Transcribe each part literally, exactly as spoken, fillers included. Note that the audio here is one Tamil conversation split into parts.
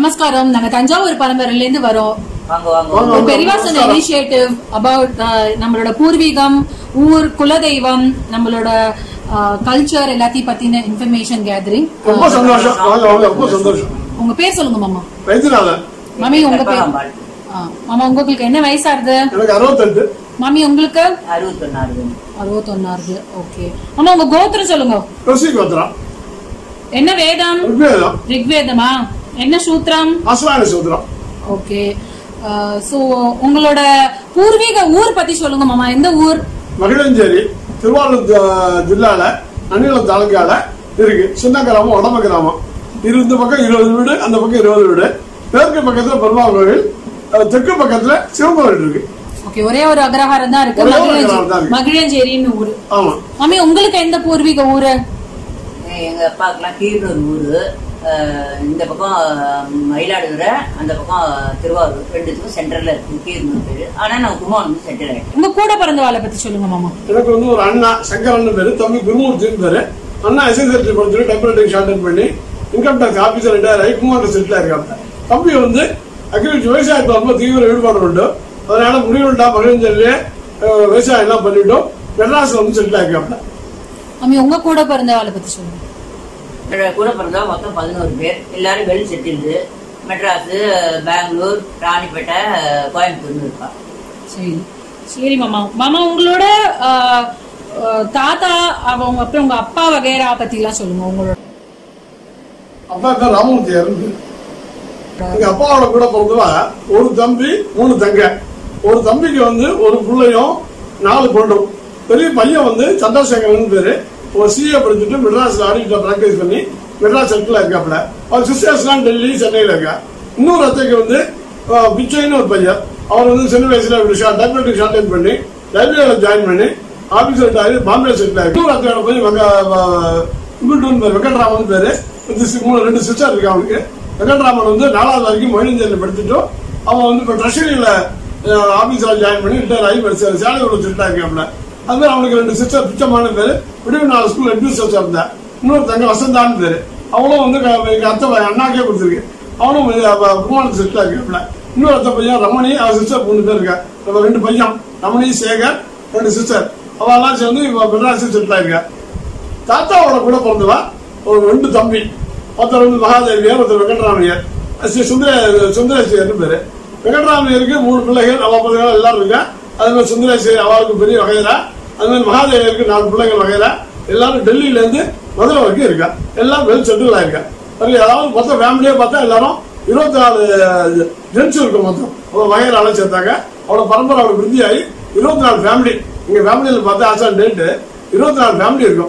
Namaskaram, நாங்க தஞ்சாவூர் பரம்பரையில இருந்து வரோம். ஒரு பெரியவாசன் இனிஷியேட்டிவ் அபவுட் நம்மளோட பூர்வீகம், ஊர், குலதெய்வம், நம்மளோட கல்ச்சர் எல்லாத்தையும் பத்தின இன்ஃபர்மேஷன் கேதரிங். ரொம்ப சந்தோஷம். ரொம்ப சந்தோஷம். உங்க பேர் சொல்லுங்க மாமா. வைத்தியநாதன். மாமி உங்க பேர்? மாமா உங்களுக்கு என்ன வயசாகுது? எனக்கு அறுபத்தெட்டு. மாமி உங்களுக்கு? அறுபத்தொன்னாறு. அறுபத்தொன்னாறு. ஓகே. மாமா உங்க கோத்திரம் சொல்லுங்க. ரோசி கோத்திரம். என்ன வேதம்? ரிக்வேதம். ரிக்வேதமா? என்ன சூத்திரம்? அஸ்வான சூத்திரம். ஓகே. சோ உங்களோட பூர்வீக ஊர் பத்தி சொல்லுங்க மாமா. எந்த ஊர்? மகிழஞ்சேரி, திருவாரூர் ஜில்லால அணிலம் தாலுக்கால இருக்கு. சின்ன கிராமம், உடம்பு கிராமம். இந்த பக்கம் இருபது வீடு, அந்த பக்கம் இருபது வீடு. மேற்கு பக்கத்துல பெருமாள் கோவில், தெற்கு பக்கத்துல சிவன் கோவில் இருக்கு. ஓகே. ஒரே ஒரு அக்ரஹாரம் தான் இருக்கு, மகிழஞ்சேரின்னு ஊரு. ஆமா. மாமி உங்களுக்கு எந்த பூர்வீக ஊரு? எங்க அப்பாக்கெல்லாம் கீழூர் ஊரு. இந்த பக்கம் மயிலாடுதுறை, அந்த பக்கம் திருவாரூர், ரெண்டுத்துக்கும் சென்டர்ல இருக்கு கீரனூர் பேரு. ஆனா நான் கும்பகோணம் சென்டர் ஆயிட்டேன். உங்க கூட பிறந்தவாளை பத்தி சொல்லுங்க மாமா. எனக்கு வந்து ஒரு அண்ணா சங்கரன் பேரு, தம்பி குருமூர்த்தின்னு பேரு. அண்ணா எஸ்எஸ்எல்சி படிச்சுட்டு டெம்பரேச்சர் ஷார்டன் பண்ணி இன்கம் டாக்ஸ் ஆபீசர் ரிட்டையர் ஆகி கும்பகோணம் செட்டில் இருக்காங்க. தம்பி வந்து அக்ரிகல்ச்சர் விவசாயத்துல ரொம்ப தீவிர ஈடுபாடு உண்டு. அதனால முடிவுண்டா மகிழ்ச்சியிலேயே விவசாயம் எல்லாம் பண்ணிட்டோம். மெட்ராஸ்ல வந்து செட்டில் ஆகிருக்காங்க. மாமி உங்க கூட பிறந்தவாளை பத்தி சொல்லுங்க. கூட பிறந்தா மொத்தம் பதினோரு பேர். எல்லாரும் வெல் செட்டில்டு. மெட்ராஸ், பெங்களூர், ராணிப்பேட்டை, கோயம்புத்தூர்னு இருப்பா. சரி சரி மாமா. மாமா உங்களோட தாத்தா அவங்க அப்புறம் உங்க அப்பா வகைரா பத்தி எல்லாம் சொல்லுங்க. உங்களோட அப்பா பேர் ராமமூர்த்தி இருந்து. எங்க அப்பாவோட கூட பிறந்தவா ஒரு தம்பி, மூணு தங்க. ஒரு தம்பிக்கு வந்து ஒரு பிள்ளையும் நாலு பொண்ணும். பெரிய பையன் வந்து சந்திரசேகரன் பேரு. ஒரு சிஏ படிச்சுட்டு மெட்ராஸ்ல ஆடிட்டர் பிராக்டிஸ் பண்ணி மெட்ராஸ் செட்டில் இருக்காப்ல. அவர் சிஸ்டர்ஸ்லாம் டெல்லி, சென்னையில இருக்கா. இன்னொரு அத்தைக்கு வந்து பிச்சைன்னு ஒரு பையன். அவர் வந்து சின்ன வயசுல டைப்ரைட்டிங் ஷார்டன் பண்ணி லைப்ரரியில ஜாயின் பண்ணி ஆபீசர் ஆகி பாம்பே செட்டில் ஆகி. இன்னொரு அத்தையோட போய் இங்குட்டூன் பேர் வெங்கட்ராமன் பேரு. ரெண்டு சிஸ்டர் இருக்கு அவனுக்கு. வெங்கட்ராமன் வந்து நாலாவது வரைக்கும் மொயிலஞ்சேரியில் படிச்சுட்டோம். அவன் வந்து இப்ப ட்ரெஷரியில ஆபீசரா ஜாயின் பண்ணி ரிட்டையர் ஆகி சேலையோட செட்டில் இருக்காப்ல. அது மாதிரி அவனுக்கு ரெண்டு சிஸ்டர் பிச்சமான பேரு. விடுவி நாலு ஸ்கூல் அட்மினிஸ்ட்ரேட்டர் இருந்தா. இன்னொரு தங்க வசந்தான்னு பேரு. அவனும் வந்து எங்க அத்தை அண்ணாக்கே கொடுத்துருக்கு. அவனும் குமாரத்து செட்டில் இருக்காப்ல. இன்னொரு அத்தை பையன் ரமணி, அவன் சிஸ்டர் மூணு பேர் இருக்கா. ரெண்டு பையன் ரமணி, சேகர், ரெண்டு சிஸ்டர். அவெல்லாம் சேர்ந்து மெட்ராஸ் செட்டில் ஆயிருக்கா. தாத்தாவோட கூட பிறந்தவா ஒரு ரெண்டு தம்பி. ஒருத்தர் வந்து மகாதேவியார், ஒருத்தர் வெங்கட்ராமையர், சுந்தர சுந்தரேஸ்வரர் பேரு. வெங்கட்ராமையருக்கு மூணு பிள்ளைகள், அவ பிள்ளைகள் எல்லாரும் இருக்கா. அது மாதிரி சுந்தரேஸ்வரி அவருக்கு பெரிய வகையில. அது மாதிரி மகாதேவியருக்கு நாலு பிள்ளைகள் வகையில. எல்லாரும் டெல்லியில இருந்து மதுரை வரைக்கும் இருக்கா. எல்லாம் வெல் செட்டில் ஆயிருக்கா. அதாவது மொத்தம் ஃபேமிலியே பார்த்தா எல்லாரும் இருபத்தி நாலு ஜென்ஸ் இருக்கும் மொத்தம். அவளை வகையில அழைச்சி சேர்த்தாங்க. அவளோட பரம்பரை அவளுக்கு விருத்தியாகி இருபத்தி நாலு ஃபேமிலி. எங்க ஃபேமிலியில பார்த்தா ஆசான் டேட்டு இருபத்தி நாலு ஃபேமிலி இருக்கும்.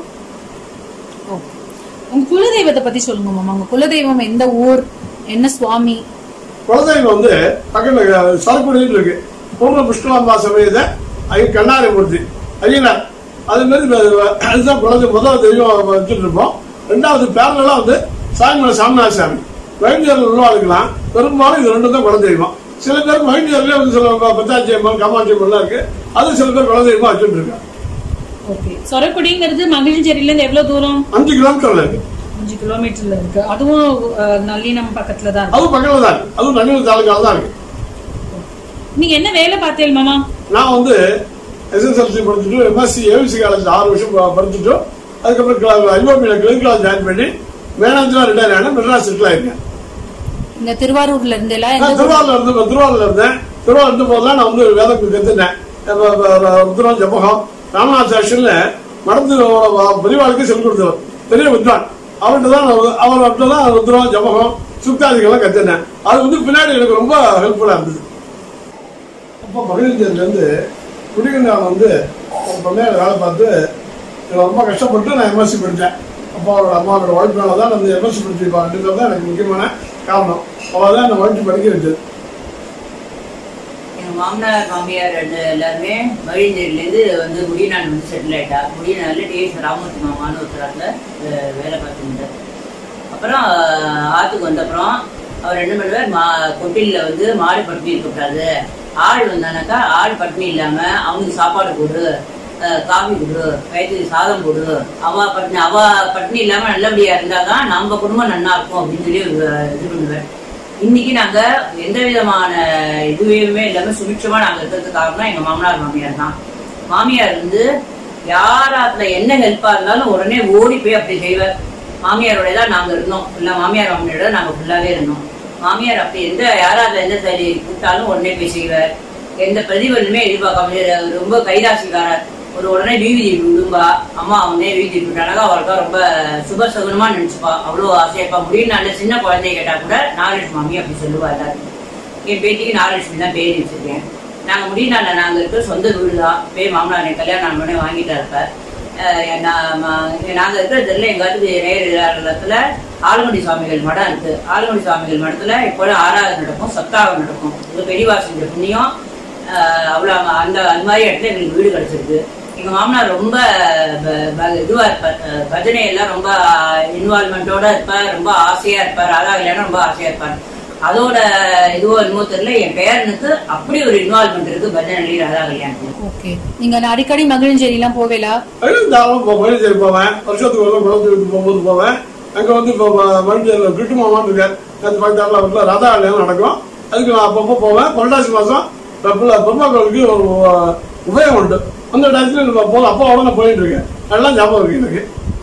உங்க குலதெய்வத்தை பத்தி சொல்லுங்க மாமா. உங்க குலதெய்வம் எந்த ஊர், என்ன சுவாமி? குலதெய்வம் வந்து பக்கத்துல சரக்குடியில் இருக்கு. பூர்ண புஷ்கலாம்பா சமேத ஐயா கண்ணாரி மூர்த்தி ஐயனார். அது மாதிரி அதுதான் குலதெய்வம். முதல் தெய்வம் வச்சுட்டு இருப்போம். ரெண்டாவது பேரலாம் வந்து சாமிமலை சாமிநாத சாமி. வைத்தியர்கள் உள்ளவாளுக்கலாம் பெரும்பாலும் இது ரெண்டு தான் குலதெய்வம். சில பேருக்கு வைத்தியர்லயே வந்து சில பத்தாச்சி அம்மன், காமாட்சி அம்மன் இருக்கு. அது சில பேர் குலதெய்வமா வச்சுட்டு இருக்காங்க. சொரக்குடிங்கிறது மகிழ்ச்சேரியில இருந்து எவ்வளவு தூரம்? அஞ்சு கிலோமீட்டர்ல இருக்கு. அஞ்சு கிலோமீட்டர்ல இருக்கு. அதுவும் நல்லினம் பக்கத்துல தான். அதுவும் பக்கத்துல தான் இருக்கு. அதுவும் நல்லினம் தாலுக்கால தான் இருக்கு. நீங்க என்ன வேலை பார்த்தீங்க மாமா? நான் வந்து எஸ்எஸ்எல்சி படிச்சுட்டு எம்எஸ்சி ஏவிசி காலேஜ் ஆறு வருஷம் படிச்சுட்டு அதுக்கப்புறம் ஐஓபியில கிளினிக்கல் ஜாயின் பண்ணி மேனேஜரா ரிட்டையர் ஆன மெட்ராஸ் செட்டில் ஆயிருக்கேன். இந்த திருவாரூர்ல இருந்து திருவாரூர்ல இருந்து திருவாரூர்ல இருந்தேன். திருவாரூர் இருந்த போதெல்லாம் நான் வந்து வேதம் கத்துனேன். உத்தரம் ஜபகம் ராமநாதாசன்ல மடத்தோட பெரியவாளுக்கு சொல்லிக் கொடுத்தவர் பெரிய வித்வான். அவர்கிட்ட தான் அவர்கிட்ட தான் உத்தரம் ஜபகம் சுக்தாதிகள்லாம் கத்துனேன். அது வந்து பின்னாடி எனக்கு ரொம்ப ஹெல்ப்ஃபுல்லா இருந்தது. அப்போ மகிழ்ச்சியில இருந்து குடிகண்டான் வந்து பொண்ணையில வேலை பார்த்து ரொம்ப கஷ்டப்பட்டு நான் எம்எஸ்சி படித்தேன். அப்பாவோட அம்மாவோட ஒய்ஃப் மேலே தான் அந்த எம்எஸ்சி படிச்சிருப்பாங்கன்றது தான் எனக்கு முக்கியமான காரணம். அவள் தான் அந்த ஒய்ஃப் படிக்க வச்சது. எங்க மாமனார் மாமியார் எல்லாருமே மகிழ்ச்சேரியிலேருந்து வந்து முடிநாள் வந்து செட்டில் ஆயிட்டா. முடிநாளில் டிஎஸ் ராமூர்த்தி மாமான்னு ஒருத்தராத்துல வேலை பார்த்துருந்தார். அப்புறம் ஆற்றுக்கு வந்தப்புறம் அவர் என்ன பண்ணுவார், மா கொட்டிலில் வந்து மாடு பட்டினி இருக்கக்கூடாது. ஆள் வந்தானாக்கா ஆள் பட்டினி இல்லாம அவனுக்கு சாப்பாடு போடு, காஃபி கொடு, வயிற்றுக்கு சாதம் போடு. அவ பட்டினி அவ பட்டினி இல்லாம நல்லபடியா இருந்தாதான் நம்ம குடும்பம் நல்லா இருக்கும் அப்படின்னு சொல்லி இது பண்ணுவார். இன்னைக்கு நாங்க எந்த விதமான இதுவுமே இல்லாம சுபிட்சமா நாங்க இருக்கிறதுக்கு காரணம் எங்க மாமனார் மாமியார் தான். மாமியார் வந்து யாராத்துல என்ன ஹெல்ப்பா இருந்தாலும் உடனே ஓடி போய் அப்படி செய்வார். மாமியாரோட தான் நாங்க இருந்தோம், இல்ல மாமியார் மாமியாரோட நாங்க ஃபுல்லாவே இருந்தோம். மாமியார் அப்படி எந்த யாராவது எந்த சரி கூப்பிட்டாலும் உடனே போய் செய்வார். எந்த பிரதிபலனுமே எதிர்பார்க்காம ரொம்ப கைராசிக்காரர். ஒரு உடனே வீதி விடும்பா, அம்மா உடனே வீதி விட்டானாக்கா அவளுக்கா ரொம்ப சுப சகுனமா நினைச்சுப்பா. அவ்வளோ ஆசையாப்பா. முடியும் நல்ல சின்ன குழந்தைய கேட்டா கூட நாகலட்சுமி மாமி அப்படி சொல்லுவா எல்லாருக்கும். என் பேட்டிக்கு நாகலட்சுமி தான் பேர் வச்சிருக்கேன். நாங்க முடியும் நாள் நாங்க இருக்க சொந்த வீடு தான். பேர் மாமனார் என் கல்யாணம் நாலு மணி வாங்கிட்டா இருப்பார். நாங்க இருக்கிறதுல எங்காவது நேரத்துல ஆளுமணி சுவாமிகள் மடம் இருக்கு. ஆளுமணி சுவாமிகள் மடத்துல இப்போ ஆறாவது நடக்கும், சப்தாகம் நடக்கும். இது பெரியவா செஞ்ச புண்ணியம். அவ்வளவு அந்த அந்த மாதிரி இடத்துல எங்களுக்கு வீடு கிடைச்சிருக்கு. எங்க மாமனார் ரொம்ப இதுவா இருப்பார், பஜனை எல்லாம் ரொம்ப இன்வால்மெண்டோட இருப்பார், ரொம்ப ஆசையா இருப்பார். அதான் இல்லைன்னா ரொம்ப ஆசையா இருப்பார். அதோட இதுவோ என்னமோ தெரியல, என் பேரனுக்கு அப்படி ஒரு இன்வால்மெண்ட் இருக்கு பஜனை ராதா கல்யாணத்துக்கு. ஓகே, நீங்க அடிக்கடி மகிழ்ச்சேரி எல்லாம் போவேலா? மகிழ்ச்சேரி போவேன், வருஷத்துக்கு ஒரு குளத்துக்கு போகும்போது போவேன். அங்க வந்து இப்போ மகிழ்ச்சேரி கிட்டு மாமான்னு இருக்காரு, அது பக்கத்தால ராதா கல்யாணம் நடக்கும். அதுக்கு நான் அப்பப்போ போவேன். புரட்டாசி மாசம் பெருமா கோவிலுக்கு ஒரு உபயம் உண்டு. அந்த டயத்துல போதும் அப்பா உடனே போயிட்டு இருக்கேன். அதெல்லாம் ஞாபகம் இருக்கு எனக்கு.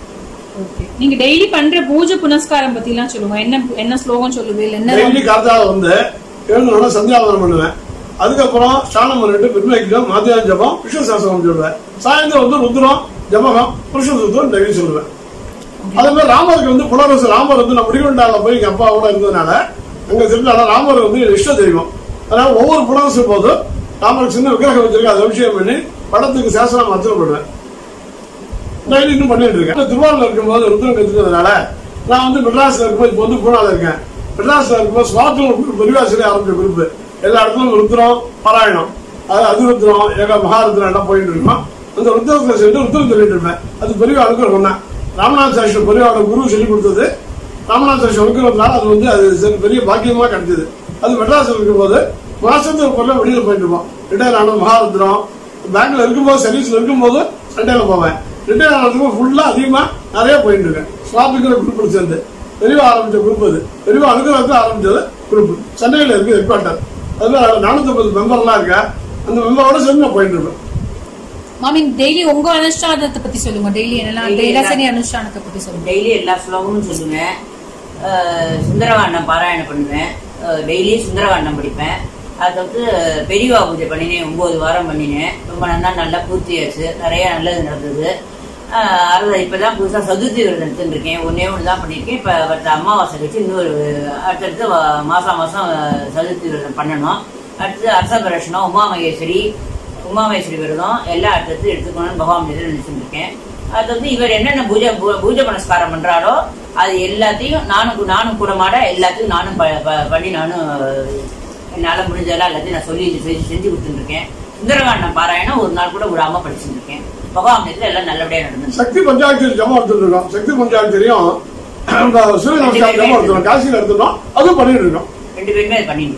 நீங்க டெய்லி பண்ற பூஜை புனஸ்காரம் பத்தி எல்லாம் சொல்லுங்க. என்ன என்ன ஸ்லோகம் சொல்லுவீங்க? என்ன டெய்லி காத்தால வந்து எழுந்து சந்தியாவதனம் பண்ணுவேன். அதுக்கப்புறம் ஸ்நானம் பண்ணிட்டு பின்வைக்கம் மாத்தியானம் ஜபம் விஷ்ணு சாஸ்திரம் சொல்லுவேன். சாயந்தரம் வந்து ருத்ரம் ஜபகம் புருஷ சூத்திரம் டெய்லி சொல்லுவேன். அதே மாதிரி ராமருக்கு வந்து புனரசு ராமர் வந்து நான் முடிகொண்டால போய் எங்க அப்பா கூட இருந்ததுனால அங்க திருநாள ராமர் வந்து இஷ்ட தெய்வம். அதனால ஒவ்வொரு புனரசு போதும் ராமருக்கு சின்ன விக்கிரகம் வச்சிருக்க அதை அபிஷேகம் பண்ணி படத்துக்கு சாசனம் அர்ச்சனை பண்ணுவேன். டெய்லி இன்னும் பண்ணிட்டு இருக்கேன். திருவாரூர்ல இருக்கும்போது ருத்ரம் கத்துக்கிறதுனால நான் வந்து மெட்ராஸ்ல இருக்கும்போது இப்போ வந்து பூனால இருக்கேன். மெட்ராஸ்ல இருக்கும்போது ஸ்வாத்திரம் பெரியவாசிலே ஆரம்பிச்ச குரூப் எல்லா இடத்துலும் ருத்ரம் பாராயணம், அது அதிருத்ரம் ஏக மகாருத்ரம் எல்லாம் போயிட்டு இருக்கோம். அந்த ருத்ரத்துல சேர்ந்து ருத்ரம் சொல்லிட்டு இருப்பேன். அது பெரியவாளுக்கு சொன்னேன். ராமநாத சாஸ்திரி பெரியவாளோட குரு சொல்லி கொடுத்தது. ராமநாத சாஸ்திரி இருக்கிறதுனால அது வந்து அது பெரிய பாக்கியமா கிடைச்சது. அது மெட்ராஸ்ல இருக்கும் போது மாசத்துக்கு பொருள் வெளியில போயிட்டு இருப்போம். ரிட்டையர் ஆன மகாருத்ரம் பேங்க்ல இருக்கும்போது சர்வீஸ்ல இருக்கும்போது சண்டையில போவேன். ரிட்டையர் ஆனதுக்கு ஃபுல்லா அதிகமா நிறைய போயிட்டு இருக்கேன். ஸ்வாபிக்கிற குரூப் சேர்ந்து பெரியவா ஆரம்பிச்ச குரூப், அது பெரியவா அனுகிரகத்தை ஆரம்பிச்சது குரூப். சென்னையில இருக்கு ஹெட் குவார்டர். அதுல நானூத்தி ஐம்பது மெம்பர் எல்லாம் இருக்கேன். அந்த மெம்பரோட சேர்ந்து நான் போயிட்டு இருப்பேன். மாமி டெய்லி உங்க அனுஷ்டானத்தை பத்தி சொல்லுங்க. டெய்லி என்னெல்லாம் தைராசனி அனுஷ்டானத்தை பத்தி சொல்லுங்க. டெய்லி எல்லா ஸ்லோகமும் சொல்லுவேன். சுந்தரகாண்டம் பாராயணம் பண்ணுவேன். டெய்லி சுந்தரகாண்டம் படிப்பேன். அது வந்து பெரியவா பூஜை பண்ணினேன். ஒன்பது வாரம் பண்ணினேன். ரொம்ப நல்லா நல்லா பூர்த்தியாச்சு. நிறைய நல்லது நடந்தது. அறுபது இப்பதான் புதுசா சதுர்த்தி விரதம் எடுத்துட்டு இருக்கேன். ஒன்னே ஒன்று தான் பண்ணிருக்கேன். இப்ப அடுத்த அமாவாசை வச்சு இன்னொரு அடுத்தடுத்து மாசம் மாசம் சதுர்த்தி விரதம் பண்ணணும். அடுத்து அரச பிரஷனம், உமா மகேஸ்வரி உமா மகேஸ்வரி விரதம் எல்லாம் அடுத்தடுத்து எடுத்துக்கணும்னு பகவான் மீது நினைச்சுட்டு இருக்கேன். அது வந்து இவர் என்னென்ன பூஜை பூஜை புனஸ்காரம் பண்றாரோ அது எல்லாத்தையும் நானும் நானும் கூட மாட எல்லாத்தையும் நானும் பண்ணி நானும் என்னால முடிஞ்சதெல்லாம் எல்லாத்தையும் நான் சொல்லி செஞ்சு கொடுத்துட்டு இருக்கேன். சுந்தரகாண்டம் பாராயணம் ஒரு நாள் கூட விடாம படிச்சுட்டு இருக்கேன். பகவான் எல்லாம் நல்லபடியா நடந்தது. சக்தி பஞ்சாயத்து ஜமா எடுத்துட்டு இருக்கோம். சக்தி பஞ்சாயத்தையும் சூரிய நமஸ்காரம் ஜமா எடுத்துருக்கோம். காசியில எடுத்துட்டோம். அதுவும் பண்ணிட்டு இருக்கோம். ரெண்டு பேருமே அது பண்ணிட்டு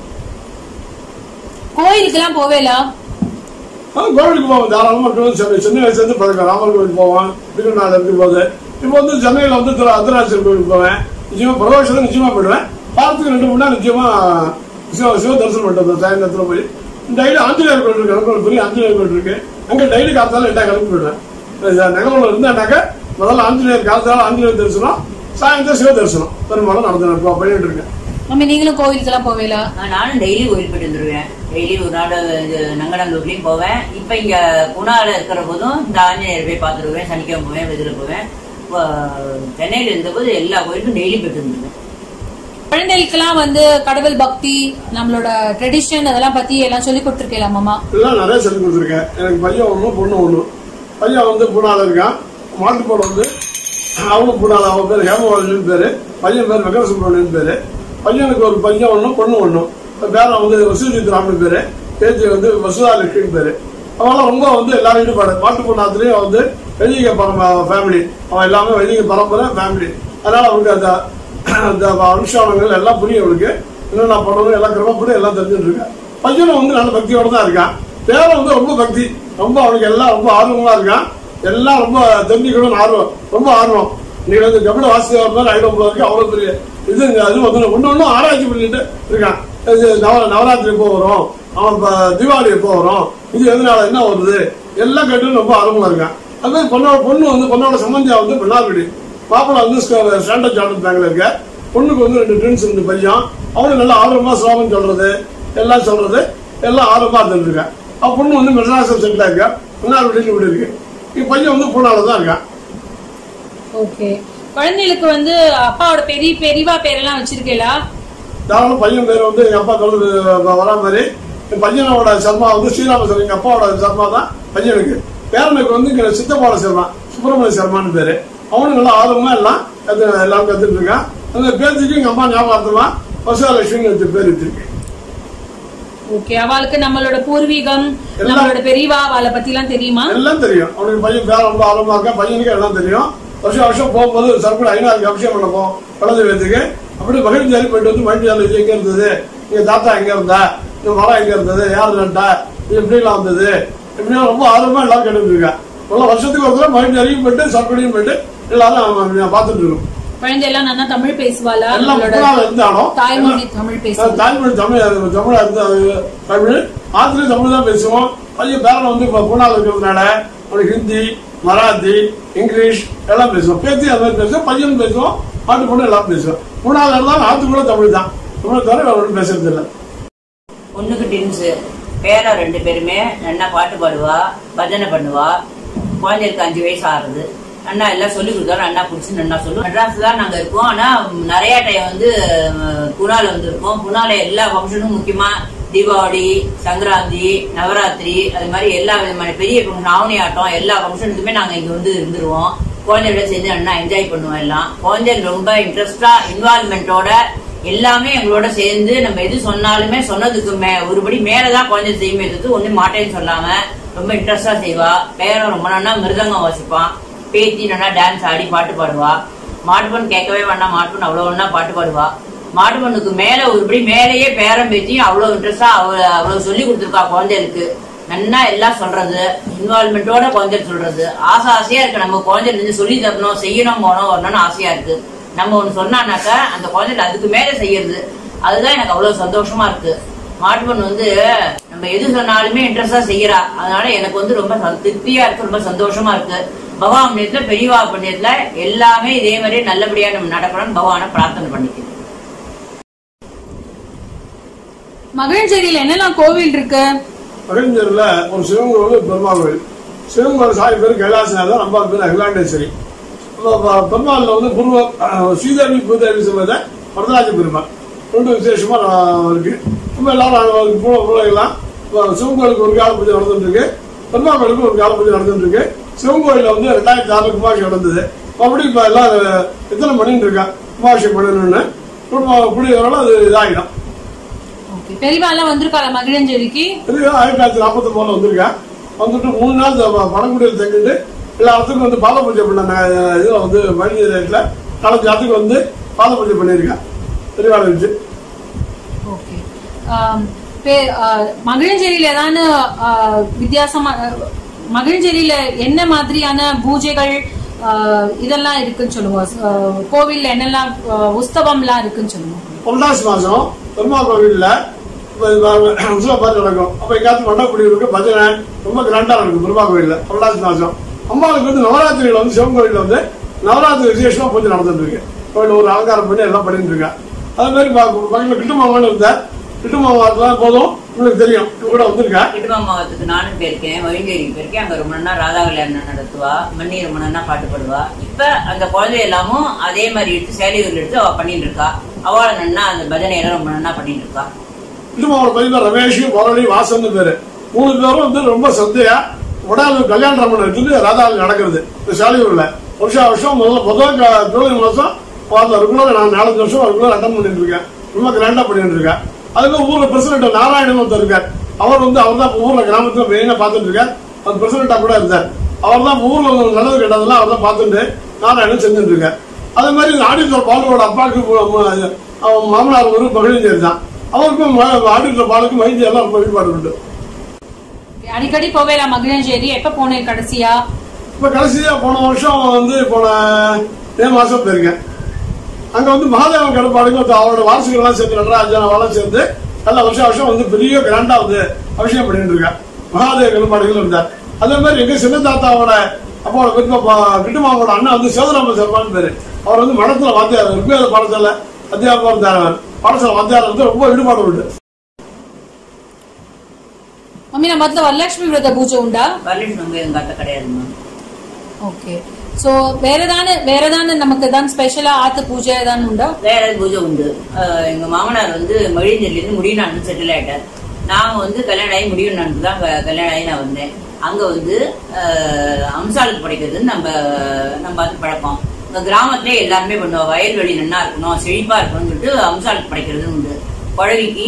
கோயிலுக்கு எல்லாம் போவேலா? கோவிலுக்கு போவோம். தாராளமா சென்னை சென்னை சேர்ந்து பழக்கம். ராமர் கோவில் போவோம். திருநாள் இருக்கும் போது இப்போ வந்து சென்னையில வந்து அர்த்தராட்சர் கோவிலுக்கு போவேன். நிச்சயமா பிரதோஷத்தை நிச்சயமா போயிடுவேன். வாரத்துக்கு ரெண்டு மணி நேரம் நிச்சயமா சிவ சிவ தரிசனம் பண்ணிட்டு சாயந்தரத்துல போய் டெய்லி ஆஞ்சநேயர் கோவில் இருக்கு. எனக்கு பெரிய ஆஞ்சநேயர் கோவில் இருக்கு. அங்க டெய்லி காத்தாலும் எட்டா கிளம்பி போயிடுவேன். நகரில் இருந்தாக்க முதல்ல ஆஞ்சநேயர் காத்தாலும் ஆஞ்சநேயர் தரிசனம், சாயந்தரம் சிவ தரிசனம் பெரும்பாலும் நடந்து பண்ணிட்டு இருக்கேன். மம்மி நீங்களும் கோவிலுக்கு எல்லாம் போவேலா? நானும் டெய்லி கோயில் போயிட்டு வந்துருவேன். டெய்லி ஒரு நாள் நங்கநல்லூர்லயும் போவேன். இப்ப இங்க குணால இருக்கிற போதும் இந்த ஆஞ்சநேயர் போய் பாத்துருவேன். சனிக்கிழமை போவேன், வெதில போவேன். சென்னையில இருந்த போது எல்லா கோயிலுக்கும் டெய்லி போயிட்டு வந்துருவேன். குழந்தைகளுக்கெல்லாம் வந்து கடவுள் பக்தி, நம்மளோட ட்ரெடிஷன் அதெல்லாம் பத்தி எல்லாம் சொல்லி கொடுத்துருக்கேன் மாமா? எல்லாம் நிறைய சொல்லி கொடுத்துருக்கேன். எனக்கு பையன் ஒண்ணு பொண்ணு ஒண்ணு. பையன் வந்து பூனால இருக்கான். மாட்டுப்போட வந்து அவனும் பூனால, அவன் பேர் ஹேமவாலின்னு பேரு. பையன் பேர் வெங்கட சுப்ரமணியன் பேரு. பையனுக்கு ஒரு பையன் ஒண்ணும் பொண்ணு ஒண்ணும். பேர வந்து வசூஜித்ராமன் பேரு. பேச்சு வந்து வசுதாலட்சுமின்னு பேரு. அவெல்லாம் ரொம்ப வந்து எல்லாரும் ஈடுபாடு. மாட்டு பொண்ணாத்துலயும் வந்து வைதிக பரம்பரை ஃபேமிலி. அவன் எல்லாமே வைதிக பரம்பரை ஃபேமிலி. அதனால அவனுக்கு அந்த அந்த அனுஷ்டானங்கள் எல்லாம் புரியும். அவனுக்கு என்னென்ன பண்ணணும் எல்லாம் கிரமப்படி எல்லாம் தெரிஞ்சுட்டு இருக்கேன். பையனும் வந்து நல்ல பக்தியோட தான் இருக்கான். பேரும் வந்து ரொம்ப பக்தி, ரொம்ப அவனுக்கு எல்லாம் ரொம்ப ஆர்வமா இருக்கான். எல்லாம் ரொம்ப தெரிஞ்சுக்கணும்னு ஆர்வம், ரொம்ப ஆர்வம். நீங்க வந்து கபில வாசிதேவர் மாதிரி ஐடம் போல இருக்கு. அவ்வளவு பெரிய இது அது வந்து ஒண்ணு ஒன்னும் ஆராய்ச்சி பண்ணிட்டு இருக்கான். நவராத்திரி எப்போ வரும், அவன் தீபாவளி எப்போ வரும், இது எதனால என்ன வருது எல்லாம் கேட்டு ரொம்ப ஆர்வமா இருக்கான். அது மாதிரி பொண்ணோட பொண்ணு வந்து பொண்ணோட சம்பந்தியா வந்து பெண்ணார்குடி, மாப்பிள்ளை வந்து ஸ்டாண்டர்ட் சார்ட்டர்ட் பேங்க்ல இருக்க, பொண்ணுக்கு வந்து ரெண்டு ட்வின்ஸ் ரெண்டு பையன், அவனுக்கு நல்லா ஆர்வமா ஸ்லோகம் சொல்றது எல்லாம் சொல்றது எல்லாம் ஆர்வமா இருந்துட்டு இருக்கேன். அவன் பொண்ணு வந்து மெட்ராஸ் செட்டில் இருக்கா, பெண்ணார்குடின்னு வீடு இருக்கு. இப்ப பையன் வந்து பூனால தான் இருக்கான். ஓகே, குழந்தைகளுக்கு வந்து அப்பாவோட பெரிய பெரியவா பேரெல்லாம் வச்சிருக்கீங்களா? தாராளம். பையன் பேர் வந்து எங்க அப்பா கலந்து வரா மாதிரி என் பையனோட சர்மா வந்து ஸ்ரீராம, எங்க அப்பாவோட சர்மா தான் பையனுக்கு. பேரனுக்கு வந்து இங்க சித்தப்பாவோட சர்மா சுப்பிரமணிய சர்மான்னு பேரு. அவனுக்கு நல்லா ஆர்வமா எல்லாம் எல்லாம் கத்துட்டு இருக்கான். அந்த பேச்சுக்கு எங்க அம்மா ஞாபகமா வசுலட்சுமி பேர் வச்சிருக்கு. ஓகே, அவளுக்கு நம்மளோட பூர்வீகம் நம்மளோட பெரியவா அவளை பத்தி எல்லாம் தெரியுமா? எல்லாம் தெரியும். அவனுக்கு பையன் பேர ரொம்ப ஆர்வமா இருக்கா, பையனுக்கு எல்லாம் தெரியும். வருஷம் வருஷம் போகும்போது சர்க்குல ஐநாளுக்கு அபிஷேகம் பண்ணப்போம் குலதெய்வத்துக்கு. அப்படி மகிழ்ச்சியாரி போயிட்டு வந்து மகிழ்ச்சியாரி எங்க இருந்தது, எங்க தாத்தா எங்க இருந்தா, இந்த மரம் எங்க இருந்தது, யாரு நட்டா, எப்படி எல்லாம் வந்தது, இப்படின்னா ரொம்ப ஆர்வமா எல்லாரும் கேட்டு இருக்கா. வருஷத்துக்கு ஒரு தடவை மகிழ்ச்சியாரியும் போயிட்டு சர்க்குலையும் போயிட்டு எல்லாரும் பாத்துட்டு இருக்கோம். குழந்தை எல்லாம் நல்லா தமிழ் பேசுவாளா? இருந்தாலும் தாய்மொழி தமிழ் பேசுவோம். தாய்மொழி தமிழ் தமிழா இருந்தா தமிழ் ஆத்திரையும் தமிழ் தான் பேசுவோம். பையன் பேரன் வந்து இப்ப பூனால இருக்கிறதுனால அவனுக்கு ஹிந்தி, மராத்தி, இங்கிலீஷ் எல்லாம் பேசுவோம். பேத்தி அது மாதிரி பேசுவோம். பையன் பேசுவோம், பாட்டு பொண்ணு எல்லாம் பேசுவோம். மூணாவது இருந்தாலும் ஆத்து கூட தமிழ் தான், தமிழ் தவிர அவனும் பேசுறது இல்லை. ஒண்ணுக்கு டின்ஸ் பேரா ரெண்டு பேருமே நல்லா பாட்டு பாடுவா, பஜனை பண்ணுவா. குழந்தைகளுக்கு அஞ்சு வயசு ஆறுது. அண்ணா எல்லாம் சொல்லி கொடுத்தாலும் அண்ணா பிடிச்சி நல்லா சொல்லுவோம். மெட்ராஸ் தான் நாங்க இருக்கோம். ஆனா நிறைய டைம் வந்து புனால வந்து இருக்கோம். புனால எல்லா ஃபங்க்ஷனும் முக்கியமா தீபாவளி, சங்கராந்தி, நவராத்திரி, அது மாதிரி எல்லா விதமான பெரிய ஃபங்க்ஷன், ஆவணி ஆட்டம், எல்லா ஃபங்க்ஷனுக்குமே நாங்க இங்க வந்து இருந்துருவோம். குழந்தையோட சேர்ந்து அண்ணா என்ஜாய் பண்ணுவோம். எல்லாம் குழந்தைகள் ரொம்ப இன்ட்ரெஸ்டா இன்வால்மெண்டோட எல்லாமே எங்களோட சேர்ந்து நம்ம எது சொன்னாலுமே சொன்னதுக்கு மே ஒருபடி மேலதான் குழந்தை செய்யுமே எடுத்து ஒண்ணு மாட்டேன்னு சொல்லாம ரொம்ப இன்ட்ரெஸ்டா செய்வா. பேரன் ரொம்ப நல்லா மிருதங்கம் வாசிப்பான். பேத்தி நல்லா டான்ஸ் ஆடி பாட்டு பாடுவா. மாட்டுப்பொண்ணு கேட்கவே வேண்டாம், மாட்டுப்பொண்ணு அவ்வளவு ஒன்னா பாட்டு பாடுவா. மாட்டுப்பொண்ணுக்கு மேல ஒருபடி மேலேயே பேரம் பேத்தியும் அவ்வளவு இன்ட்ரெஸ்டா அவ்வளவு அவ்வளவு சொல்லி கொடுத்துருக்கா. குழந்தைகளுக்கு நல்லா எல்லாம் சொல்றது, இன்வால்மெண்டோட குழந்தைகள் சொல்றது, ஆசை ஆசையா இருக்கு. நம்ம குழந்தைகள் சொல்லி தரணும், செய்யணும், போனோம் வரணும்னு ஆசையா இருக்கு. நம்ம ஒண்ணு சொன்னானாக்கா அந்த குழந்தைகள் அதுக்கு மேல செய்யறது, அதுதான் எனக்கு அவ்வளவு சந்தோஷமா இருக்கு. மாட்டுப்பொண்ணு வந்து நம்ம எது சொன்னாலுமே இன்ட்ரெஸ்டா செய்யறா. அதனால எனக்கு வந்து ரொம்ப திருப்தியா இருக்கு, ரொம்ப சந்தோஷமா இருக்கு. பகவான் புண்ணியத்துல பெரியவா புண்ணியத்துல எல்லாமே இதே மாதிரி நல்லபடியா நம்ம நடக்கணும்னு பகவான பிரார்த்தனை பண்ணிக்கிறேன். மகிழ்ச்சேரியில என்னெல்லாம் கோவில் இருக்கு? மகிழ்ச்சேரியில ஒரு சிவன் கோவில், பெருமாள் கோவில். சிவன் கோவில் சாமி பேரு கைலாசநாதர், நம்ம பேரு அகிலாண்டேஸ்வரி. பெருமாள்ல வந்து பூர்வ ஸ்ரீதேவி பூதேவி சமேத வரதராஜ பெருமாள் ரெண்டு விசேஷமா இருக்கு. நம்ம எல்லாரும் பிள்ளைகள்லாம் சிவன் கோயிலுக்கு ஒரு கால பூஜை நடந்துட்டு இருக்கு, பெருமாள் கோயிலுக்கு ஒரு கால பூஜை நடந்துட்டு இருக்கு. சிவன் கோயில வந்து ரெண்டாயிரத்தி ஆறுல கும்பாபிஷேகம் நடந்தது. அப்படி இப்ப எல்லாம் எத்தனை பண்ணிட்டு இருக்கா கும்பாபிஷேகம் பண்ணணும்னு புரியுறவங்க அது இதாகிடும். பெரியவா வந்திருக்காங்க மகிழஞ்சேரிக்கு. பெரியவா ஆயிரத்தி தொள்ளாயிரத்தி நாற்பத்தி மூணுல வந்திருக்கா. வந்துட்டு மூணு நாள் பணங்குடியில் தங்கிட்டு எல்லா இடத்துக்கும் வந்து பாத பூஜை பண்ண இதுல வந்து மகிழ்ச்சியில நாலஞ்சு இடத்துக்கு வந்து பாத பூஜை பண்ணிருக்கா பெரியவாளை வச்சு. மகிழஞ்சேரியில ஏதாவது வித்தியாசமா மகிழ்ச்சேரியில என்ன மாதிரியான பூஜைகள் இதெல்லாம் இருக்குன்னு சொல்லுவோம்? கோவில்ல என்னெல்லாம் உற்சவம் எல்லாம் இருக்குன்னு சொல்லுவோம்? புரட்டாசி மாசம் பெருமாள் கோவில்ல உற்சவம் நடக்கும். அப்ப எங்காச்சும் மண்டபடி இருக்கு, பஜனை ரொம்ப கிராண்டா இருக்கும் பெருமாள் கோவில்ல புரட்டாசி மாசம். அம்மாவுக்கு வந்து நவராத்திரியில வந்து சிவன் கோவில்ல வந்து நவராத்திரி விசேஷமா பூஜை நடந்துட்டு இருக்கு. கோவில் ஒரு அலங்காரம் பண்ணி எல்லாம் பண்ணிட்டு இருக்கா. அதே மாதிரி பக்கத்துல கிட்டுமாமான்னு இருந்த கிட்டுமாமாவதுலாம் போதும் உங்களுக்கு தெரியும், கூட வந்திருக்கா. கிட்டுமாமாவத்துக்கு நானும் போயிருக்கேன், மகிழ்ச்சேரிக்கு போயிருக்கேன். அங்க ரொம்ப நாள் ராதா கல்யாணம் நடத்துவா, மண்ணி ரொம்ப நாள் பாட்டு பாடுவா. இப்ப அந்த குழந்தை எல்லாமும் அதே மாதிரி எடுத்து சேலைகள் எடுத்து அவ பண்ணிட்டு இருக்கா. அவளை நன்னா அந்த பஜனை எல்லாம் ரொம்ப நன்னா பண்ணிட்டு இருக்கா. கிட்டுமாவோட பையன் ரமேஷ், முரளி, வாசன் பேரு மூணு பேரும் வந்து ரொம்ப சந்தையா உடனே கல்யாண ரமணம் எடுத்துட்டு ராதா நடக்கிறது இந்த சாலியூர்ல. வருஷம் வருஷம் முதல்ல முதல் ஜூலை மாசம் ரெகுலர் நான் நாலஞ்சு வருஷம் ரெகுலர் அட்டன் பண்ணிட்டு இருக்கேன். ரொம்ப கிராண்டா பண்ணிட்டு இருக்கேன். அதுக்கு ஊர்ல பிரசிடென்ட் நாராயணன் ஒருத்தர் இருக்கார். அவர் வந்து அவர் தான் ஊர்ல கிராமத்துல மெயினா பாத்துட்டு இருக்கார். அது பிரசிடென்டா கூட இருந்தார். அவர் தான் ஊர்ல நல்லது கேட்டதெல்லாம் அவர் தான் பார்த்துட்டு நாராயணன் செஞ்சுட்டு இருக்கார். அதே மாதிரி ஆடிட்டர் பாலோட அப்பாவுக்கு மாமனார் ஒரு மகிழ்ச்சேரி தான். அவருக்கும் ஆடிட்டர் பாலுக்கு மகிழ்ச்சி எல்லாம் ரொம்ப ஈடுபாடு உண்டு. அடிக்கடி போவேலா மகிழஞ்சேரி? எப்ப போனேன் கடைசியா? இப்ப கடைசியா போன வருஷம் வந்து போன மே மாசம் போயிருக்கேன். அங்க வந்து மகாதேவன் கடப்பாடுக்கு அவரோட வாரசுகள்லாம் சேர்ந்து நடராஜாவெல்லாம் சேர்ந்து நல்ல வருஷம் வருஷம் வந்து பெரிய கிராண்டா வந்து அபிஷேகம் பண்ணிட்டு இருக்கா. மகாதேவ கடப்பாடுகள் இருந்தார். அதே மாதிரி எங்க சின்ன தாத்தாவோட அப்போட கிட்டுமாவோட அண்ணன் வந்து சேதுராம சர்மான்னு பேரு. அவர் வந்து மடத்துல வாத்தியார், ருக்வேத பாடசாலை அத்தியாபகம் இருந்தார். அவர் பாடசாலை வாத்தியார் வந்து ரொம்ப ஈடுபாடு உண்டு. மம்மி நம்ம மொத்தம் வரலட்சுமி விரத பூஜை உண்டா? வரலட்சுமி எங்க அத்தை கிடையாதுமா. ஓகே. சோ வேற ஏதாவது வேற ஏதாவது நமக்கு தான் ஸ்பெஷலா ஆத்து பூஜை ஏதாவது உண்டா? வேற பூஜை உண்டு. எங்க மாமனார் வந்து மழிஞ்சேரியில இருந்து முடியநாடு செட்டில் ஆயிட்டார். நாங்க வந்து கல்யாணம் ஆகி முடியநாடு தான் கல்யாணம் ஆகி நான் வந்தேன். அங்க வந்து அம்சாளுக்கு படைக்கிறதுன்னு நம்ம நம்ம அது பழக்கம். இந்த கிராமத்திலே எல்லாருமே பண்ணுவோம். வயல்வெளி நன்னா இருக்கணும், செழிப்பா இருக்கணும்னு சொல்லிட்டு அம்சாளுக்கு படைக்கிறதுன்னு உண்டு. குழவிக்கு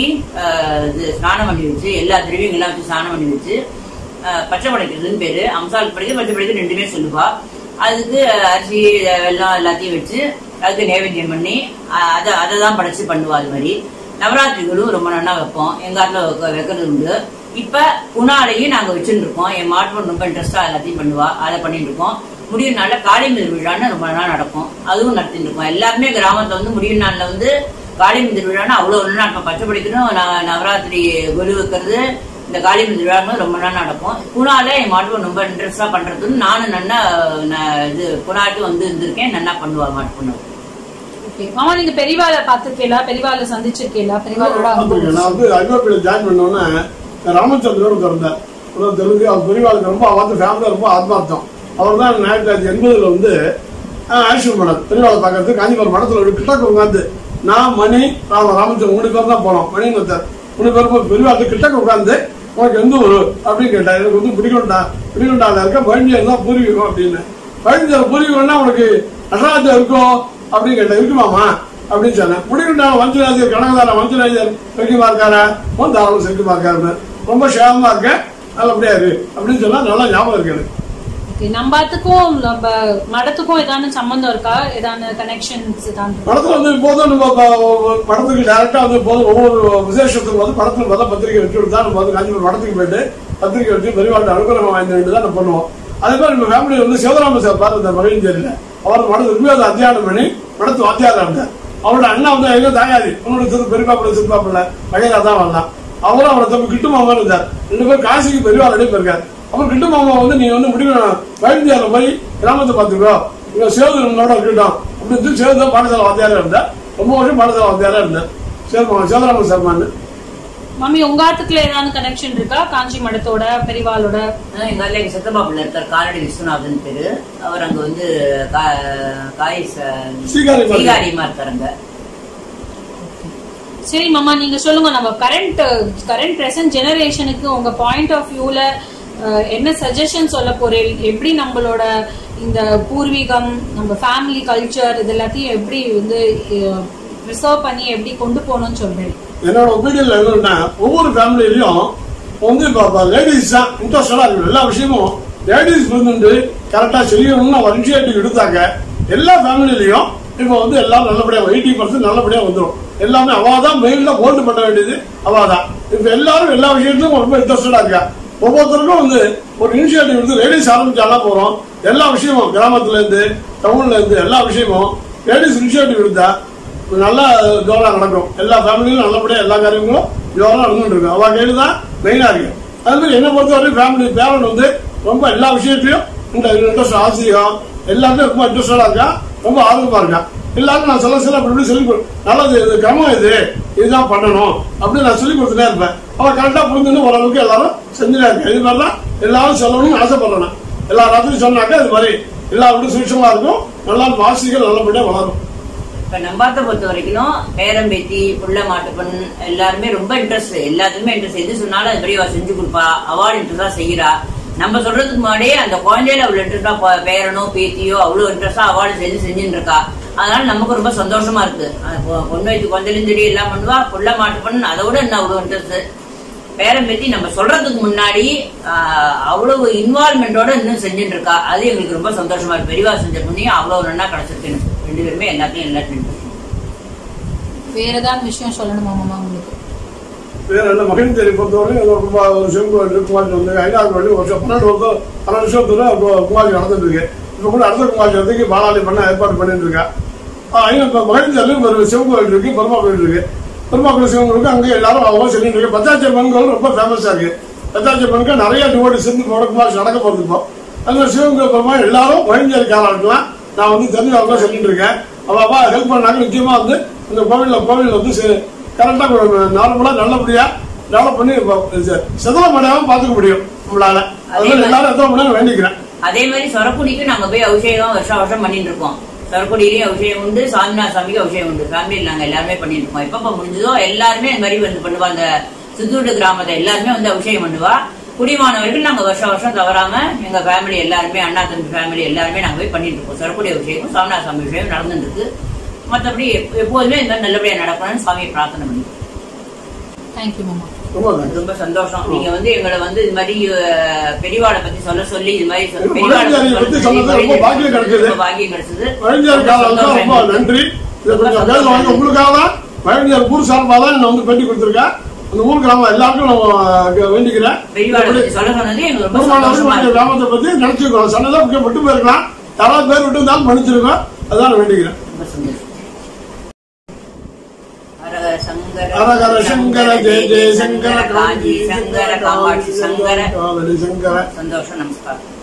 இது ஸ்நானம் பண்ணி வச்சு எல்லா திரவியங்கள்லாம் வச்சு ஸ்நானம் பண்ணி வச்சு பச்சை படைக்கிறதுன்னு பேரு. அம்சாளுக்கு படைக்கிறது பச்சை படைக்கிறது ரெண்டுமே சொல்லுவா. அதுக்கு அரிசி வெல்லம் எல்லாத்தையும் வச்சு அதுக்கு நைவேத்தியம் பண்ணி அதை அதை தான் படைச்சு பண்ணுவா. அது மாதிரி நவராத்திரிகளும் ரொம்ப நல்லா வைப்போம். எங்க ஆட்டில் வைக்கிறது உண்டு. இப்ப புனாலையும் நாங்க வச்சுட்டு இருக்கோம். என் மாட்டு ரொம்ப இன்ட்ரெஸ்டா எல்லாத்தையும் பண்ணுவா. அதை பண்ணிட்டு இருக்கோம். முடியும் நாள்ல காளிமதிர் விழான்னு ரொம்ப நாள் நடக்கும். அதுவும் நடத்திட்டு இருக்கோம். எல்லாருமே கிராமத்துல வந்து முடியும் நாள்ல வந்து காளிமதிர் விழான்னு அவ்வளவு நல்லா நடக்கும். பச்சை படிக்கணும், நவராத்திரி கொலு வைக்கிறது, இந்த காளிமதிர் விழான்னு ரொம்ப நாள் நடக்கும். புனால என் மாட்டு ரொம்ப இன்ட்ரெஸ்டா பண்றதுன்னு நானும் நல்லா இது புனாட்டு வந்து இருந்திருக்கேன். நல்லா பண்ணுவா மாட்டு பொண்ணு. மாமா நீங்க பெரியவாளை பாத்துருக்கீங்களா? பெரியவாளை சந்திச்சிருக்கீங்களா? பெரியவாளோட நான் வந்து ஐரோப்பியில ஜாயின் பண்ணோன்னே ராமச்சந்திரன் திறந்தார். தெலுங்கு அவர் பெரியவாளுக்கு ரொம்ப அவத்து ஃபேமிலியா ரொம்ப ஆத்மார்த்தம். அவர் தான் ஆயிரத்தி தொள்ளாயிரத்தி எண்பதுல வந்து ஆக்ஷன் பண்ணார். பெரியவாளை பார்க்கறது காஞ்சிபுரம் மடத்துல கிட்டக்க உட்காந்து நான் மணி ராம ராமச்சந்திரன் மூணு பேர் தான் போனோம். மணின்னு ஒருத்தர் மூணு பேர் போய் பெரியவாளுக்கு கிட்டக்க உட்காந்து உனக்கு எந்த ஊரு அப்படின்னு கேட்டா. எனக்கு வந்து பிடிக்கொண்டா பிடிக்கொண்டால இருக்க பழனியர் தான் பூர்வீகம் அப்படின்னு. பழனியர் பூர்வீகம்னா உனக்கு நடராஜா இருக்கும் அப்படின்னு கேட்டேன். இருக்குமாமா அப்படின்னு சொன்னேன். முடிவுண்டான வஞ்சராஜர் கனகதார வஞ்சராஜர் செருக்குமா இருக்காரா? தாராளம் செருக்குமா இருக்காரு. ரொம்ப சேமமா இருக்க நல்லபடியா இருக்கு அப்படின்னு சொன்னா நல்லா ஞாபகம் இருக்கு. நம்மத்துக்கும் நம்ம மடத்துக்கும் ஏதாவது சம்பந்தம் இருக்கா? ஏதாவது கனெக்ஷன்ஸ் படத்துல வந்து இப்போதும் நம்ம படத்துக்கு டைரக்டா வந்து போதும் ஒவ்வொரு விசேஷத்துக்கு வந்து படத்துல முதல்ல பத்திரிகை வச்சு விட்டு தான் நம்ம வந்து காஞ்சிபுரம் படத்துக்கு போயிட்டு பத்திரிகை வச்சு பெரியவாழ்ந்த அனுகிரகம் வாய்ந்து தான் நம்ம பண்ணுவோம். அதே மாதிரி நம்ம ஃபேமிலி வந்து சிவராம சார் பாரு இந்த மகிழ்ந்தேரியில அவர் மடத்து உண்மையாத அத்தியானம் பண்ணி மடத்து வாத்தியாரா இருந்தார். அவரோட அண்ணா வந்து எங்க தாயாதி உன்னோட சிறு பெரியப்பாப்பிள்ள சிறுப்பாப்பிள்ள வகையா தான் வரலாம். அவரும் அவரோட தம்பி கிட்டு மாமா இருந்தார். ரெண்டு பேரும் காசிக்கு பெரியவாள் அடி போயிருக்காரு. அப்புறம் கிட்டு மாமா வந்து நீங்க வந்து முடிவு வைத்தியால போய் கிராமத்தை பாத்துக்கோ இங்க சேதுனோட இருக்கட்டும் அப்படின்னு சேது பாடசாலை வாத்தியாரா இருந்தார். ரொம்ப வருஷம் பாடசாலை வாத்தியாரா இருந்தார். சேதுமாமா சேதுராம சர்மான்னு. மம்மி உங்க ஆத்துக்குள்ள ஏதாவது கனெக்ஷன் இருக்கா காஞ்சி மடத்தோட பெரியவாளோட? எங்க ஆத்துல எங்க சித்தப்பாப்புல இருக்கார் காலடி விஸ்வநாதன் பேரு. அவர் அங்க வந்து காய் சீகாரியமா இருக்காருங்க. சரி மாமா நீங்க சொல்லுங்க, நம்ம கரண்ட் கரண்ட் பிரசன்ட் ஜெனரேஷனுக்கு உங்க பாயிண்ட் ஆஃப் வியூல என்ன சஜஷன் சொல்ல போறேன்? எப்படி நம்மளோட இந்த பூர்வீகம் நம்ம ஃபேமிலி கல்ச்சர் இது எல்லாத்தையும் எப்படி வந்து ரிசர்வ் பண்ணி எப்படி கொண்டு போகணும்னு சொல்றேன். என்னோட ஒப்பீனியன்ல என்னன்னா ஒவ்வொரு ஃபேமிலியிலயும் வந்து லேடிஸ் தான் இன்ட்ரெஸ்டடா இருக்கணும். எல்லா விஷயமும் லேடிஸ் வந்து கரெக்டா செய்யணும்னு ஒரு இனிஷியேட்டிவ் எடுத்தாங்க. எல்லா ஃபேமிலியிலயும் இப்ப வந்து எல்லாம் நல்லபடியா எயிட்டி பர்சன்ட் நல்லபடியா வந்துடும். எல்லாமே அவாதான் மெயின்ல ஹோல்டு பண்ண வேண்டியது அவாதான். இப்ப எல்லாரும் எல்லா விஷயத்திலும் ரொம்ப இன்ட்ரெஸ்டடா இருக்கா. ஒவ்வொருத்தருக்கும் வந்து ஒரு இனிஷியேட்டிவ் எடுத்து லேடிஸ் ஆரம்பிச்சாலாம் போறோம். எல்லா விஷயமும் கிராமத்துல இருந்து டவுன்ல இருந்து எல்லா விஷயமும் லேடிஸ் இனிஷியேட்டிவ் எடுத்தா நல்லா ஜோரா நடக்கும். எல்லா ஃபேமிலியும் நல்லபடியா எல்லா காரியங்களும் ஜோரா நடந்துட்டு இருக்கும். அவ கையில தான் மெயினா இருக்கு. அது மாதிரி என்ன பொறுத்தவரைக்கும் ஃபேமிலி பேரண்ட் வந்து ரொம்ப எல்லா விஷயத்திலையும் இந்த இன்ட்ரெஸ்ட் ஆசிரியம் எல்லாமே ரொம்ப இன்ட்ரெஸ்டடா இருக்கா. ரொம்ப ஆர்வமா இருக்கா. எல்லாரும் நான் சொல்ல சொல்ல அப்படி சொல்லி நல்லது இது கிரமம் இது இதுதான் பண்ணணும் அப்படின்னு நான் சொல்லி கொடுத்துட்டே இருப்பேன். அவன் கரெக்டா புரிஞ்சுன்னு ஓரளவுக்கு எல்லாரும் செஞ்சுட்டே இருக்கேன். இது மாதிரிலாம் எல்லாரும் சொல்லணும்னு ஆசைப்படுறேன். எல்லா ராத்திரியும் சொன்னாக்கா இது மாதிரி எல்லா வீடும் சுவிட்சமா இருக்கும். நல்லா வாசிகள் நல்லபடியா வளரும். இப்ப நம்பாத்த பொறுத்த வரைக்கும் பேரம்பேத்தி புள்ள மாட்டுப்பண் எல்லாருமே ரொம்ப இன்ட்ரெஸ்ட். எல்லாத்துக்குமே இன்ட்ரெஸ்ட். எது சொன்னாலும் அது பெரியவா செஞ்சு கொடுப்பா. அவார்டு இன்ட்ரெஸ்டா செய்யறா. நம்ம சொல்றதுக்கு முன்னாடியே அந்த குழந்தையில அவ்வளவு இன்ட்ரெஸ்டா பேரனோ பேத்தியோ அவ்வளவு இன்ட்ரெஸ்டா அவார்டு செஞ்சு செஞ்சுட்டு இருக்கா. அதனால நமக்கு ரொம்ப சந்தோஷமா இருக்கு. பொண்ணு வயசு குழந்தையிலும் சரி எல்லாம் பண்ணுவா. புள்ள மாட்டுப்பண் அதை விட என்ன அவ்வளவு இன்ட்ரெஸ்ட். பேரம்பேத்தி நம்ம சொல்றதுக்கு முன்னாடி அவ்வளவு இன்வால்மெண்டோட இன்னும் செஞ்சுட்டு இருக்கா. அது எங்களுக்கு ரொம்ப சந்தோஷமா இருக்கு. பெரியவா செஞ்ச புண்ணியம் அவ்வளவு நல்லா கிடைச்சிருக்கு. ரெண்டு பேருமே எல்லாத்தையும் எல்லாத்தையும் வேற ஏதாவது விஷயம் சொல்லணுமா மாமா உங்களுக்கு? வேற என்ன மகிழ்ந்தேரி பொறுத்தவரைக்கும் ஒரு சிவன் குமாரி வந்து ஐநாறு வழி வருஷம் பன்னெண்டு வருஷம் பன்னெண்டு வருஷத்துல குமாரி நடந்துட்டு இருக்கு. இப்ப கூட அடுத்த குமாரி வரதுக்கு பாலாளி பண்ண ஏற்பாடு பண்ணிட்டு இருக்கா. மகிழ்ச்சியாலும் ஒரு சிவன் கோவில் இருக்கு, பெருமா கோவில் இருக்கு. பெருமா கோவில் சிவன் கோவிலுக்கு அங்கே எல்லாரும் அவங்க சொல்லிட்டு இருக்கு. பத்தாச்சம்மன் கோவில் ரொம்ப ஃபேமஸா இருக்கு. பத்தாச்சம்மனுக்கு நிறைய டிவோடி சேர்ந்து முடக்குமாறு நடக்க போறது. இப்போ அந்த சிவன் கோவில் பெருமா எல்லாரும் மகிழ்ச்சியாருக்காரலாம் நான் வந்து தெரிஞ்சவங்க சொல்லிட்டு இருக்கேன். அவ ஹெல்ப் பண்ணாங்க. நிச்சயமா வந்து இந்த கோவில்ல கோவில் வந்து கரெக்டா நார்மலா நல்லபடியா டெவலப் பண்ணி செதலம் பண்ணாம பாத்துக்க முடியும் நம்மளால. அதனால எல்லாரும் எத்தனை பண்ண வேண்டிக்கிறேன். அதே மாதிரி சொரக்குடிக்கு நாங்க போய் அபிஷேகம் வருஷம் வருஷம் பண்ணிட்டு இருக்கோம். சொரக்குடியிலயும் அபிஷேகம் உண்டு, சாமிநாத சாமிக்கு அபிஷேகம் உண்டு. ஃபேமிலியில் நாங்க எல்லாருமே பண்ணிட்டு இருக்கோம். எப்ப முடிஞ்சதோ எல்லாருமே இந்த மாதிரி வந்து பண்ணுவா. அந்த சித்தூடு கிராமத்தை எல்லாருமே வந்து அபிஷேகம் பண்ணுவா. குடிமானவர்கள் நாங்க வருஷம் வருஷம் தவறாம எங்க ஃபேமிலி எல்லாருமே அண்ணா தம்பி ஃபேமிலி எல்லாருமே நாங்க போய் பண்ணிட்டு இருக்கோம். சொரக்குடி அபிஷேகம், சாமிநாத சாமி அபிஷேகம் நடந்துட்டு இருக்கு. மற்றபடி எப்போதுமே இந்த மாதிரி நல்லபடியா நடக்கணும்னு சாமியை பிரார்த்தனை பண்ணி. தேங்க்யூ மாமா. ரொம்ப சந்தோஷம். நீங்க வந்து எங்களை வந்து இது மாதிரி பெரியவாளை பத்தி சொல்ல சொல்லி இது மாதிரி பாக்கியம் கிடைச்சது. நன்றி. உங்களுக்காக தான் மகிழ்ச்சியார் ஊர் சார்பாக தான் நான் வந்து பேட்டி கொடுத்திருக்கேன். அந்த ஊர் கிராமம் எல்லாருக்கும் நான் வேண்டிக்கிறேன். சொல்ல சொன்னது எங்களுக்கு கிராமத்தை பத்தி நினைச்சிருக்கோம். சொன்னதா விட்டு போயிருக்கலாம். யாராவது பேர் விட்டு இருந்தாலும் மன்னிச்சிருக்கோம். அதான் வேண்டிக்கிறேன். சங்கர சங்கர ஜெய ஜெய சங்கர காஞ்சி சங்கர காமாட்சி சங்கர சந்தோஷம். நமஸ்காரம்.